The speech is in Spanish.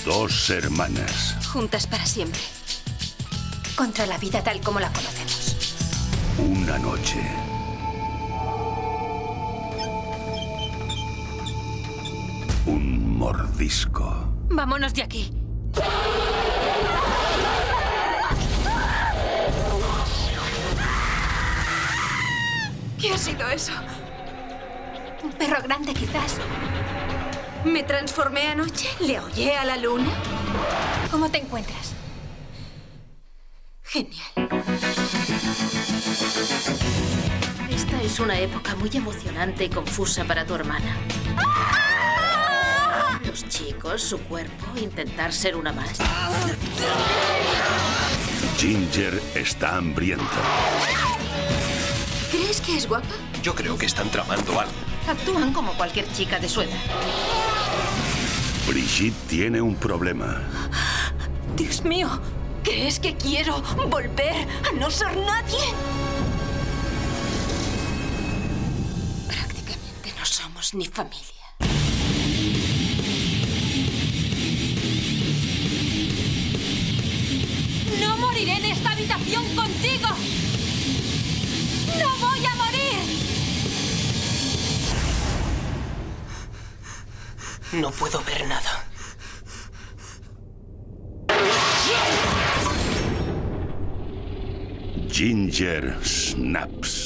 Dos hermanas. Juntas para siempre. Contra la vida tal como la conocemos. Una noche. Un mordisco. Vámonos de aquí. ¿Qué ha sido eso? Un perro grande, quizás. ¿Me transformé anoche? ¿Le aullé a la luna? ¿Cómo te encuentras? Genial. Esta es una época muy emocionante y confusa para tu hermana. Los chicos, su cuerpo, intentar ser una más. Ginger está hambrienta. ¿Crees que es guapa? Yo creo que están tramando algo. Actúan como cualquier chica de su edad. Brigitte tiene un problema. Dios mío, ¿qué es que quiero? ¿Volver a no ser nadie? Prácticamente no somos ni familia. ¡No moriré en esta habitación contigo! ¡No voy a morir! No puedo ver nada. Ginger snaps.